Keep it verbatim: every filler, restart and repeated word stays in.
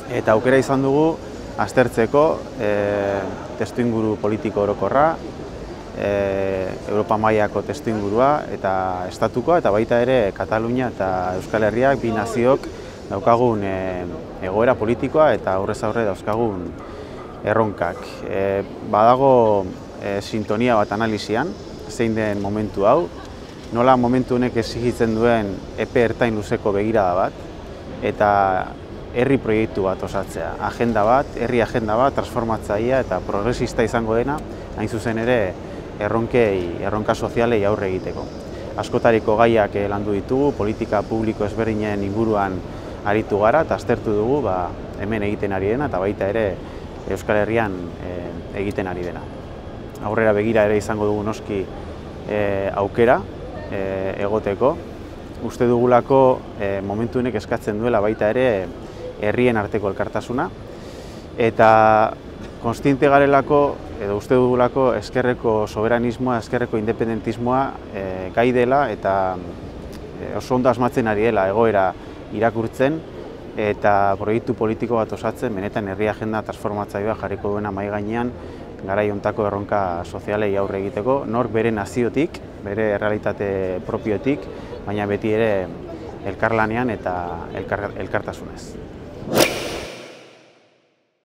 eta aukera izan dugu aztertzeko e, testuinguru politiko orokorra, e, Europa mailako testuingurua eta estatukoa, eta baita ere Katalunia eta Euskal Herriak bi naziok daukagun e, egoera politikoa eta aurrez aurre dauzkagun erronkak. E, badago e, sintonia bat analisian, zein den momentu hau, nola momentu honek exigitzen duen epe ertain luzeko begirada bat, eta herri proiektu bat osatzea. Agenda bat, herri agenda bat, transformatzailea eta progresista izango dena, hain zuzen ere erronkei, erronka sozialei aurre egiteko. Askotariko gaiak landu ditugu, politika publiko ezberdinen inguruan aritu gara, eta aztertu dugu ba, hemen egiten ari dena, eta baita ere Euskal Herrian e, egiten ari dena. Aurrera begira ere izango dugu noski e, aukera e, egoteko. Uste dugulako e, momentu honek eskatzen duela baita ere herrien arteko elkartasuna, eta kontziente garelako, edo uste dugulako ezkerreko soberanismoa, ezkerreko independentismoa e, gai dela eta e, oso ondo asmatzen ari dela egoera irakurtzen eta proiektu politiko bat osatzen, benetan herri agenda transformatzailea jarriko duena mahai gainean garai hontako erronka sozialei aurre egiteko, nork bere naziotik, bere errealitate propiotik, baina beti ere elkarlanean eta elkar, elkartasunez.